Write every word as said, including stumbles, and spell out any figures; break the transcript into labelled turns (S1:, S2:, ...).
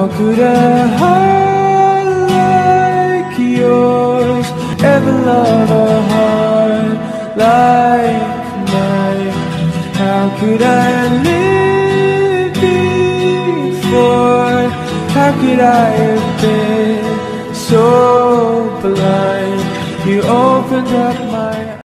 S1: How could a heart like yours ever love a heart like mine? How could I live before? How could I have been so blind? You opened up my